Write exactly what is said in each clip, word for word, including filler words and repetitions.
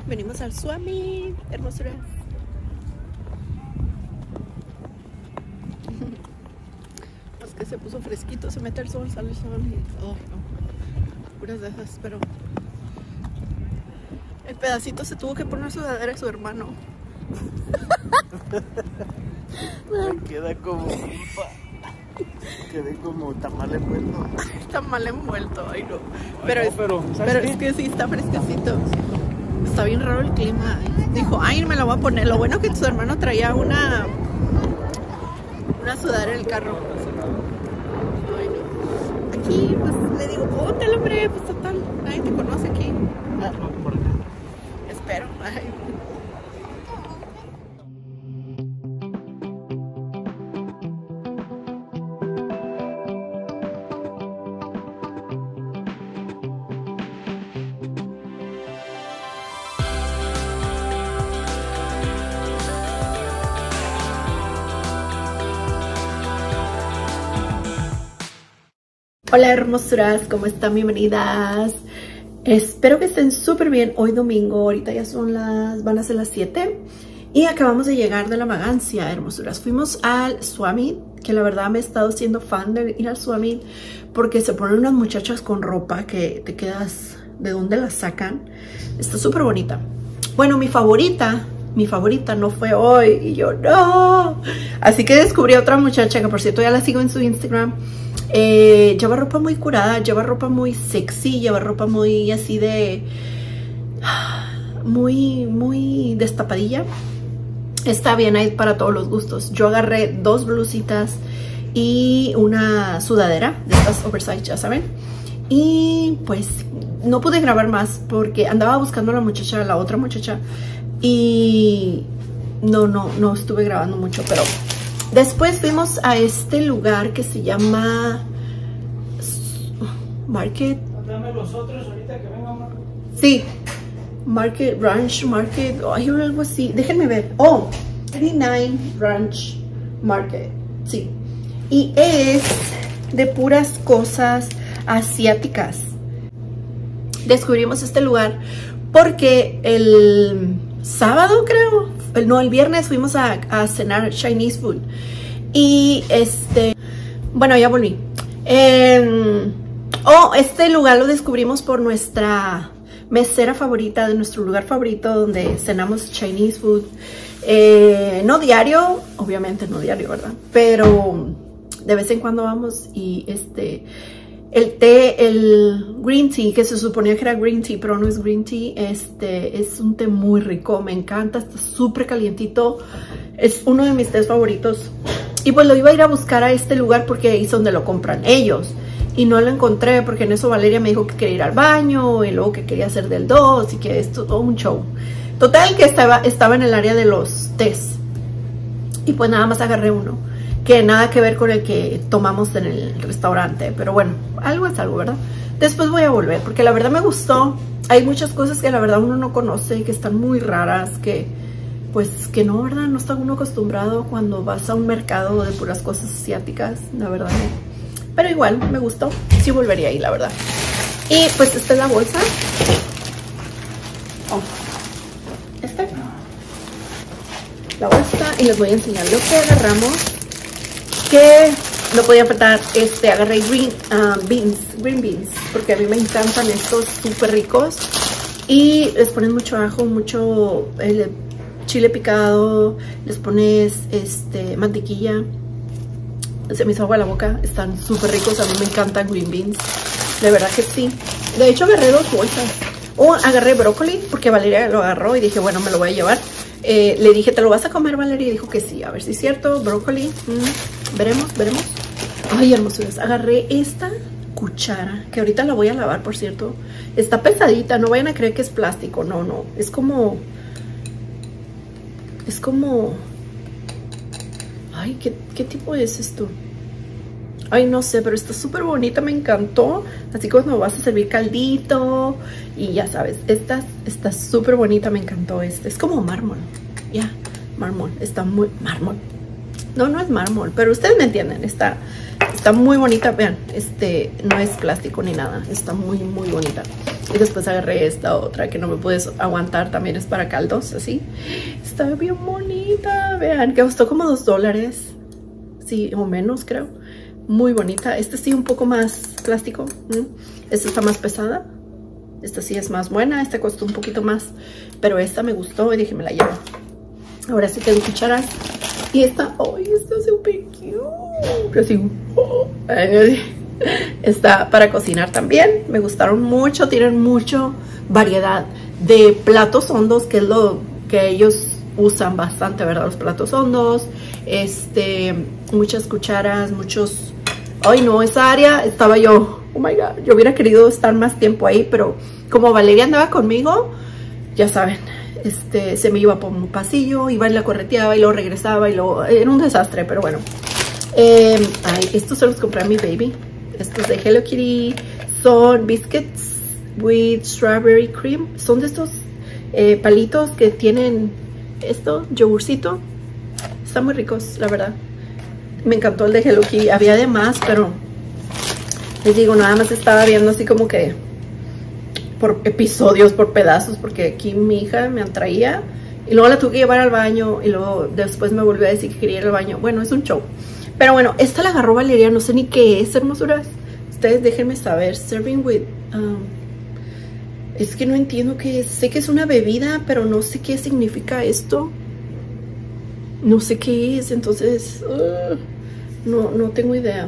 Venimos al Swami, hermosura. Es que se puso fresquito, se mete el sol, sale el sol y... Oh, no. Puras de esas, pero... El pedacito se tuvo que poner sudadera a su hermano. Queda como... Quedé como tamal envuelto. Tamal envuelto, ay no. Pero, Ay, es, no, pero, pero es que sí, está fresquecito. Está bien raro el clima. Dijo, ay, me la voy a poner. Lo bueno que su hermano traía una una sudadera en el carro. Ay, no. Aquí, pues, le digo, póntelo, hombre, pues total, nadie te conoce aquí. Ah, no, por acá. Espero. Ay. Hola hermosuras, ¿cómo están? Bienvenidas. Espero que estén súper bien hoy domingo. Ahorita ya son las, van a ser las siete y acabamos de llegar de la vagancia, hermosuras. Fuimos al Swami, que la verdad me he estado siendo fan de ir al Swami porque se ponen unas muchachas con ropa que te quedas, ¿de dónde las sacan? Está súper bonita. Bueno, mi favorita, mi favorita no fue hoy y yo no. Así que descubrí a otra muchacha que por cierto ya la sigo en su Instagram. Eh, lleva ropa muy curada, lleva ropa muy sexy, lleva ropa muy así de... Muy, muy destapadilla. Está bien, hay para todos los gustos. Yo agarré dos blusitas y una sudadera de estas oversize, ya saben. Y pues no pude grabar más porque andaba buscando a la muchacha, la otra muchacha. Y no, no, no estuve grabando mucho, pero... Después fuimos a este lugar que se llama Market. Dame los otros ahorita que vengan. Sí, Market Ranch Market, o hay algo así. Déjenme ver. Oh, treinta y nueve Ranch Market. Sí. Y es de puras cosas asiáticas. Descubrimos este lugar porque el sábado, creo. No, el viernes fuimos a, a cenar Chinese food. Y este... Bueno, ya volví. Eh, oh, este lugar lo descubrimos por nuestra mesera favorita, de nuestro lugar favorito donde cenamos Chinese food. Eh, no diario, obviamente no diario, ¿verdad? Pero de vez en cuando vamos y este... El té, el green tea, que se suponía que era green tea, pero no es green tea, este es un té muy rico, me encanta, está súper calientito, es uno de mis tés favoritos. Y pues lo iba a ir a buscar a este lugar porque ahí es donde lo compran ellos. Y no lo encontré porque en eso Valeria me dijo que quería ir al baño y luego que quería hacer del dos y que esto, todo un show. Total que estaba, estaba en el área de los tés. Y pues nada más agarré uno. Que nada que ver con el que tomamos en el restaurante, pero bueno, algo es algo, ¿verdad? Después voy a volver, porque la verdad me gustó. Hay muchas cosas que la verdad uno no conoce, que están muy raras, que pues que no, ¿verdad? No está uno acostumbrado cuando vas a un mercado de puras cosas asiáticas, la verdad. Pero igual, me gustó, sí volvería ahí, la verdad. Y pues esta es la bolsa. Oh, esta. La bolsa, y les voy a enseñar lo que agarramos. Que no podía faltar, este, agarré green uh, beans, green beans, porque a mí me encantan estos súper ricos. Y les pones mucho ajo, mucho el chile picado, les pones este, mantequilla. Se me hizo agua la boca, están súper ricos, a mí me encantan green beans, de verdad que sí. De hecho agarré dos bolsas. O agarré brócoli, porque Valeria lo agarró y dije, bueno, me lo voy a llevar. Eh, le dije, ¿te lo vas a comer, Valeria? Y dijo que sí, a ver si es cierto, brócoli. Mm, veremos, veremos. Ay, hermosuras, agarré esta cuchara, que ahorita la voy a lavar, por cierto. Está pesadita, no vayan a creer que es plástico, no, no. Es como... Es como... Ay, ¿qué, qué tipo es esto? Ay, no sé, pero está súper bonita, me encantó. Así cuando vas a servir caldito y ya sabes, esta está súper bonita, me encantó este. Es como mármol, ya, yeah, mármol, está muy... Mármol. No, no es mármol, pero ustedes me entienden, está está muy bonita, vean, este no es plástico ni nada, está muy muy bonita. Y después agarré esta otra que no me puedes aguantar, también es para caldos, así. Está bien bonita, vean, que costó como dos dólares, sí, o menos creo. Muy bonita. Esta sí un poco más plástico. Esta está más pesada. Esta sí es más buena. Esta costó un poquito más, pero esta me gustó y dije me la llevo. Ahora sí tengo cucharas. Y esta, ¡ay! Esta es súper cute. Así, oh. Está para cocinar también. Me gustaron mucho. Tienen mucha variedad de platos hondos, que es lo que ellos usan bastante, ¿verdad? Los platos hondos. Este, muchas cucharas, muchos... Ay, no, esa área estaba yo... Oh my God, yo hubiera querido estar más tiempo ahí, pero como Valeria andaba conmigo, ya saben, este, se me iba por un pasillo, iba y la correteaba y luego regresaba y luego... Era un desastre, pero bueno. Eh, ay, estos se los compré a mi baby. Estos de Hello Kitty son biscuits with strawberry cream. Son de estos eh, palitos que tienen esto, yogurcito. Están muy ricos, la verdad. Me encantó el de Hello Kitty. Había de más, pero les digo, nada más estaba viendo así como que por episodios, por pedazos, porque aquí mi hija me atraía y luego la tuve que llevar al baño y luego después me volvió a decir que quería ir al baño. Bueno, es un show. Pero bueno, esta la agarró Valeria, no sé ni qué es, hermosuras. Ustedes déjenme saber. Serving with... Um, es que no entiendo qué es. Sé que es una bebida, pero no sé qué significa esto. No sé qué es, entonces... Uh, no, no tengo idea.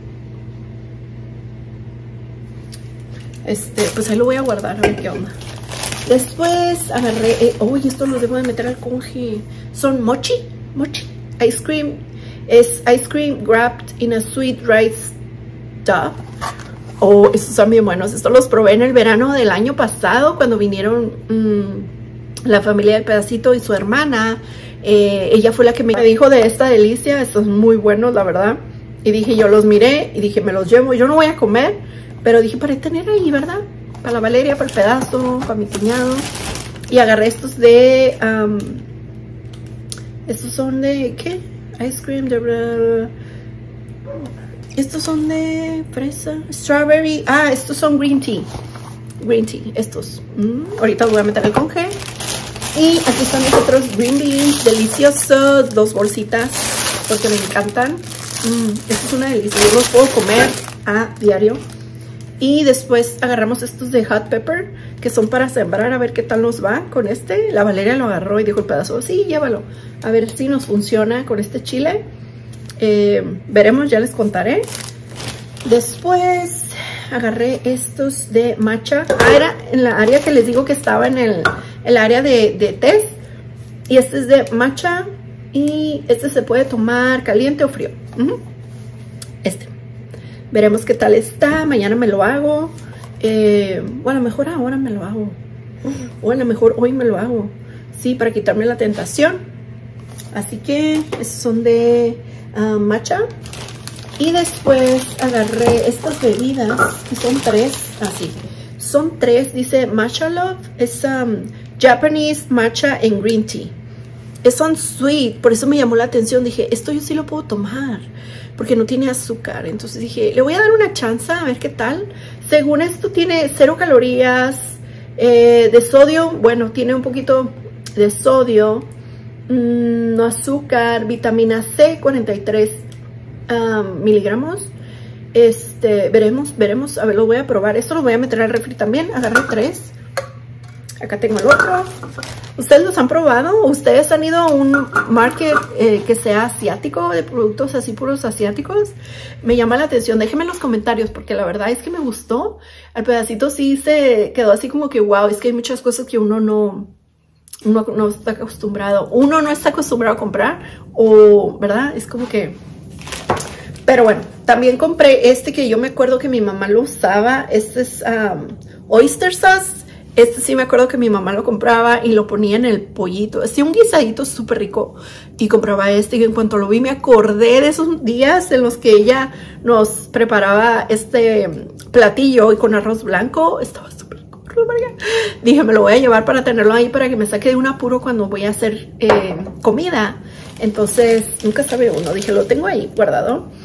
Este, pues ahí lo voy a guardar, a ver qué onda. Después agarré... Eh, uy, esto lo debo de meter al conge. Son mochi, mochi, ice cream. Es ice cream wrapped in a sweet rice dough. Oh, estos son bien buenos. Estos los probé en el verano del año pasado, cuando vinieron mmm, la familia del pedacito y su hermana. Eh, ella fue la que me dijo de esta delicia. Estos son muy buenos, la verdad. Y dije, yo los miré y dije, me los llevo. Yo no voy a comer, pero dije, para tener ahí, ¿verdad? Para la Valeria, para el pedazo, para mi cuñado. Y agarré estos de... Um, estos son de... ¿qué? Ice cream de... Estos son de fresa, strawberry. Ah, estos son green tea. Green tea, estos. Mm, ahorita voy a meter el conge. Y aquí están los otros green beans, deliciosos. Dos bolsitas, porque me encantan. Mm, esto es una delicia. Yo los puedo comer a diario. Y después agarramos estos de hot pepper, que son para sembrar, a ver qué tal nos va con este. La Valeria lo agarró y dijo el pedazo, sí, llévalo. A ver si nos funciona con este chile. Eh, veremos, ya les contaré. Después agarré estos de matcha. Ah, era en la área que les digo que estaba en el, el área de, de tés. Y este es de matcha. Y este se puede tomar caliente o frío. Uh-huh. Este. Veremos qué tal está. Mañana me lo hago. Eh, o a lo mejor ahora me lo hago. O a lo mejor hoy me lo hago. Sí, para quitarme la tentación. Así que estos son de uh, matcha. Y después agarré estas bebidas. Y son tres. Así. Ah, son tres. Dice Matcha Love. Es um, Japanese matcha and green tea. Es son sweet. Por eso me llamó la atención. Dije, esto yo sí lo puedo tomar. Porque no tiene azúcar. Entonces dije, le voy a dar una chance a ver qué tal. Según esto tiene cero calorías. Eh, de sodio. Bueno, tiene un poquito de sodio. Mmm, no azúcar. Vitamina C, cuarenta y tres um, miligramos. Este, veremos, veremos. A ver, lo voy a probar. Esto lo voy a meter al refri también. Agarré tres. Acá tengo el otro. ¿Ustedes los han probado? ¿Ustedes han ido a un market eh, que sea asiático, de productos así puros asiáticos? Me llama la atención. Déjenme en los comentarios, porque la verdad es que me gustó. Al pedacito sí se quedó así como que wow, es que hay muchas cosas que uno no, uno no está acostumbrado. Uno no está acostumbrado a comprar, o, ¿verdad? Es como que... Pero bueno, también compré este que yo me acuerdo que mi mamá lo usaba. Este es um, oyster sauce. Este sí me acuerdo que mi mamá lo compraba y lo ponía en el pollito. Hacía un guisadito súper rico y compraba este. Y en cuanto lo vi me acordé de esos días en los que ella nos preparaba este platillo y con arroz blanco. Estaba súper rico. Dije, me lo voy a llevar para tenerlo ahí para que me saque de un apuro cuando voy a hacer eh, comida. Entonces, nunca sabe uno. Dije, lo tengo ahí guardado.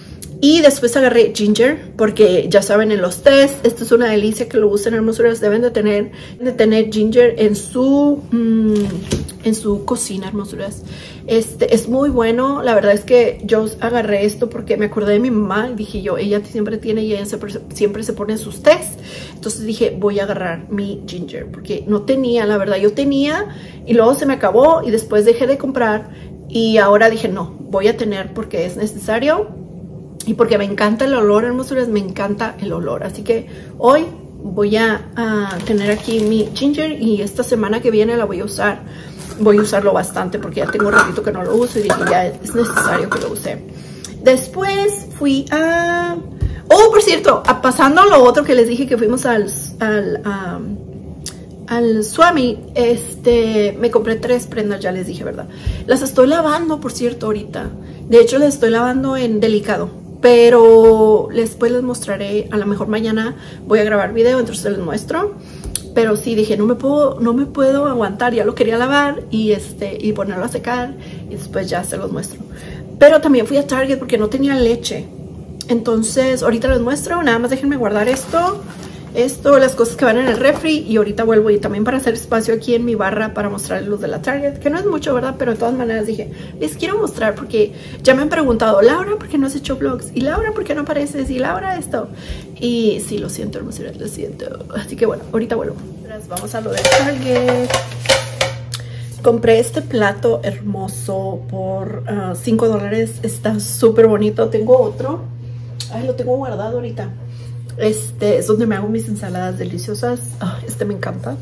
Y después agarré ginger, porque ya saben, en los tés, esto es una delicia que lo usen, hermosuras. Deben de tener, de tener ginger en su, mmm, en su cocina, hermosuras. Este es muy bueno. La verdad es que yo agarré esto porque me acordé de mi mamá. Y dije yo, ella siempre tiene y ella siempre, siempre se pone sus tés. Entonces dije, voy a agarrar mi ginger, porque no tenía, la verdad. Yo tenía y luego se me acabó y después dejé de comprar. Y ahora dije, no, voy a tener porque es necesario. Y porque me encanta el olor, hermosuras, me encanta el olor. Así que hoy voy a, a tener aquí mi ginger y esta semana que viene la voy a usar. Voy a usarlo bastante porque ya tengo un ratito que no lo uso y dije ya es necesario que lo use. Después fui a... Oh, por cierto, a, pasando a lo otro que les dije que fuimos al... al um, al Swami, este, me compré tres prendas, ya les dije, ¿verdad? Las estoy lavando, por cierto, ahorita. De hecho, las estoy lavando en delicado. Pero después les mostraré, a lo mejor mañana voy a grabar video, entonces les muestro. Pero sí, dije, no me puedo, no me puedo aguantar, ya lo quería lavar y, este, y ponerlo a secar y después ya se los muestro. Pero también fui a Target porque no tenía leche. Entonces, ahorita les muestro, nada más déjenme guardar esto. Esto, las cosas que van en el refri y ahorita vuelvo y también para hacer espacio aquí en mi barra para mostrarles los de la Target, que no es mucho, ¿verdad? Pero de todas maneras dije, les quiero mostrar porque ya me han preguntado, Laura, ¿por qué no has hecho vlogs? Y Laura, ¿por qué no apareces? Y Laura, esto. Y sí, lo siento, hermosuras, lo siento. Así que bueno, ahorita vuelvo. Vamos a lo de Target. Compré este plato hermoso por uh, cinco dólares. Está súper bonito. Tengo otro. Ay, lo tengo guardado ahorita. Este es donde me hago mis ensaladas deliciosas. Oh, este me encanta.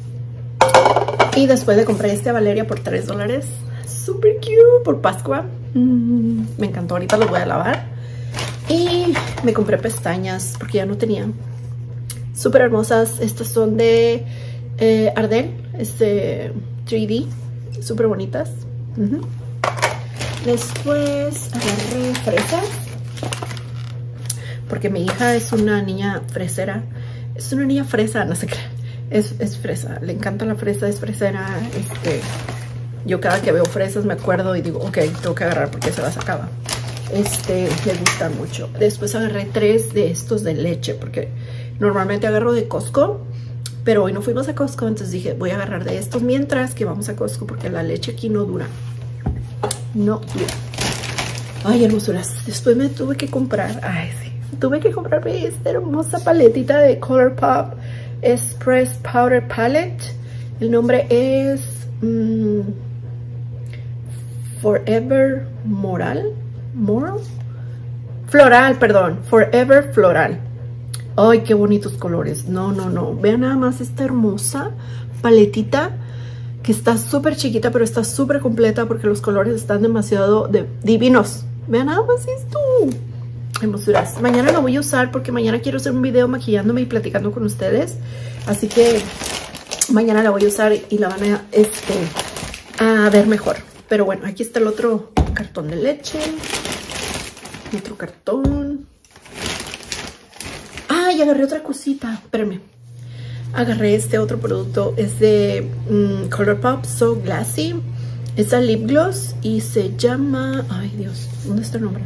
Y después le compré este a Valeria por tres dólares. Super cute por Pascua. Mm, me encantó. Ahorita los voy a lavar. Y me compré pestañas porque ya no tenía. Súper hermosas. Estas son de eh, Ardell. Este tres D. Súper bonitas. Uh-huh. Después agarré fresas. Porque mi hija es una niña fresera. Es una niña fresa, no sé qué. Es, es fresa. Le encanta la fresa, es fresera. Este, yo cada que veo fresas me acuerdo y digo, ok, tengo que agarrar porque se las acaba. Este, le gustan mucho. Después agarré tres de estos de leche. Porque normalmente agarro de Costco. Pero hoy no fuimos a Costco. Entonces dije, voy a agarrar de estos mientras que vamos a Costco. Porque la leche aquí no dura. No dura. Ay, hermosuras. Después me tuve que comprar. Ay, sí. Tuve que comprarme esta hermosa paletita de ColourPop Express Powder Palette. El nombre es um, Forever Moral. Moral. Floral, perdón. Forever Floral. Ay, qué bonitos colores. No, no, no. Vean nada más esta hermosa paletita que está súper chiquita, pero está súper completa porque los colores están demasiado de, divinos. Vean nada más esto. Hermosuras. Mañana lo voy a usar porque mañana quiero hacer un video maquillándome y platicando con ustedes. Así que mañana la voy a usar y la van a, este, a ver mejor. Pero bueno, aquí está el otro cartón de leche. Otro cartón. Ah, y agarré otra cosita. Espérenme. Agarré este otro producto. Es de um, ColourPop So Glassy. Es el lip gloss y se llama... Ay, Dios. ¿Dónde está el nombre?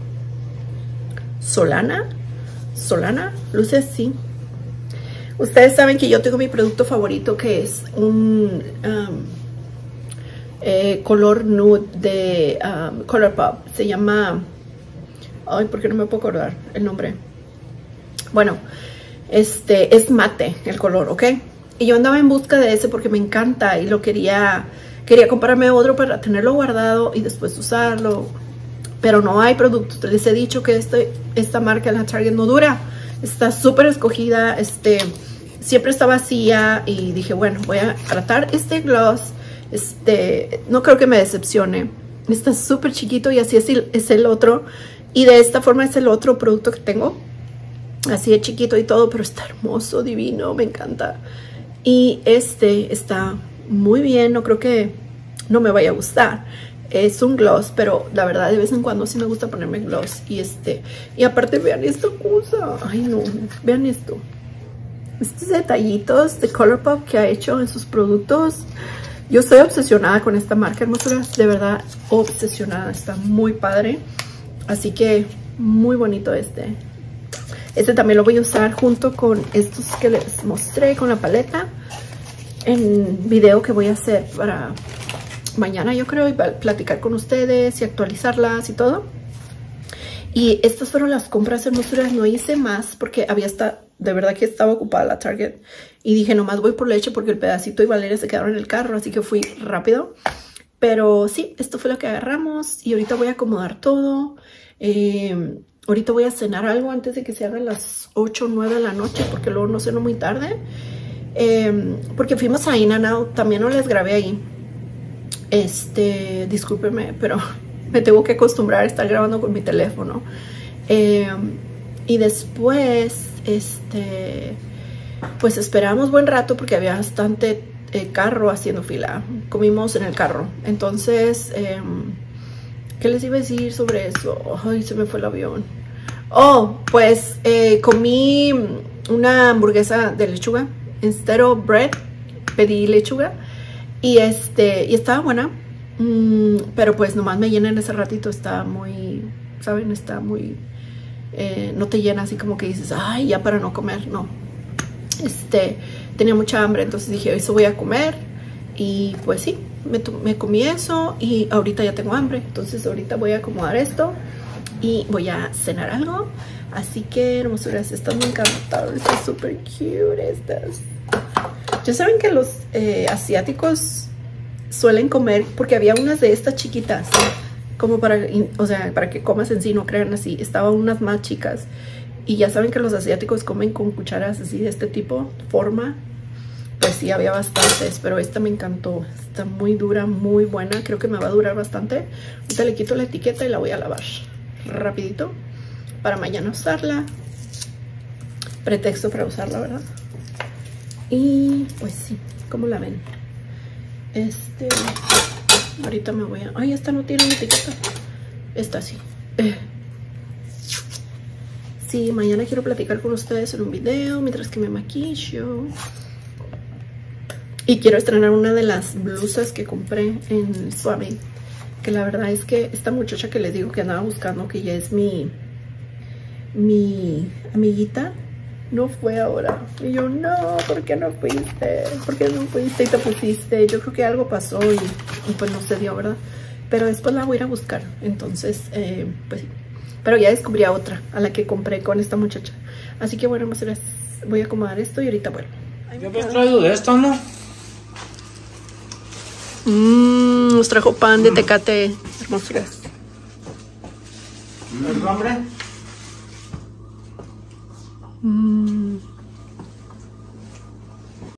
Solana, Solana, luce así. Ustedes saben que yo tengo mi producto favorito que es un um, eh, color nude de um, ColourPop. Se llama, ay, ¿por qué no me puedo acordar el nombre? Bueno, este es mate el color, ¿ok? Y yo andaba en busca de ese porque me encanta y lo quería, quería comprarme otro para tenerlo guardado y después usarlo. Pero no hay productos. Les he dicho que este, esta marca en la Target no dura. Está súper escogida. Este, siempre está vacía. Y dije, bueno, voy a tratar este gloss. Este, no creo que me decepcione. Está súper chiquito y así es el, es el otro. Y de esta forma es el otro producto que tengo. Así de chiquito y todo, pero está hermoso, divino. Me encanta. Y este está muy bien. No creo que no me vaya a gustar. Es un gloss, pero la verdad de vez en cuando sí me gusta ponerme gloss. Y este, y aparte vean esta cosa. Ay no, vean esto. Estos detallitos de ColourPop que ha hecho en sus productos. Yo estoy obsesionada con esta marca, hermosuras. De verdad, obsesionada. Está muy padre. Así que Muy bonito este. Este también lo voy a usar junto con estos que les mostré con la paleta en video que voy a hacer para mañana, yo creo, y platicar con ustedes y actualizarlas y todo. Y estas fueron las compras hermosuras. No hice más porque había hasta, de verdad que estaba ocupada la Target. Y dije, nomás voy por leche porque el pedacito y Valeria se quedaron en el carro, así que fui rápido. Pero sí, esto fue lo que agarramos y ahorita voy a acomodar todo. Eh... Ahorita voy a cenar algo antes de que se hagan las ocho o nueve de la noche, porque luego no ceno muy tarde. Eh, porque fuimos a In-N-Out, también no les grabé ahí. Este, discúlpenme, pero me tengo que acostumbrar a estar grabando con mi teléfono. Eh, y después, este, pues esperamos buen rato porque había bastante eh, carro haciendo fila. Comimos en el carro. Entonces... Eh, ¿qué les iba a decir sobre eso? Ay, se me fue el avión. Oh, pues eh, comí una hamburguesa de lechuga. Instead of bread, pedí lechuga. Y este, y estaba buena. Mm, pero pues nomás me llena en ese ratito. Está muy, ¿saben? Está muy... Eh, no te llena así como que dices, ay, ya para no comer. No. Este, tenía mucha hambre, entonces dije, eso voy a comer. Y pues sí. Me, me comí eso y ahorita ya tengo hambre. Entonces ahorita voy a acomodar esto y voy a cenar algo. Así que hermosuras, estas me encantaron. Están súper cute estas. Ya saben que los eh, asiáticos suelen comer, porque había unas de estas chiquitas, como para, o sea, para que comas en sí, no crean así. Estaban unas más chicas. Y ya saben que los asiáticos comen con cucharas así de este tipo, forma. Pues sí, había bastantes, pero esta me encantó. Está muy dura, muy buena. Creo que me va a durar bastante. Ahorita le quito la etiqueta y la voy a lavar rapidito para mañana usarla. Pretexto para usarla, ¿verdad? Y pues sí, ¿cómo la ven? Este... Ahorita me voy a... Ay, esta no tiene una etiqueta. Esta sí. Eh. Sí, mañana quiero platicar con ustedes en un video mientras que me maquillo. Y quiero estrenar una de las blusas que compré en Suave. Que la verdad es que esta muchacha que les digo que andaba buscando, que ya es mi, mi amiguita, no fue ahora. Y yo, no, ¿por qué no fuiste? ¿Por qué no fuiste y te pusiste? Yo creo que algo pasó y, y pues no se dio, ¿verdad? Pero después la voy a ir a buscar. Entonces, eh, pues sí. Pero ya descubrí a otra, a la que compré con esta muchacha. Así que bueno, voy a acomodar esto y ahorita vuelvo. Yo me he traído de esto, ¿no? Mmm, nos trajo pan de Tecate, hermosuras. ¿El nombre? Mmm.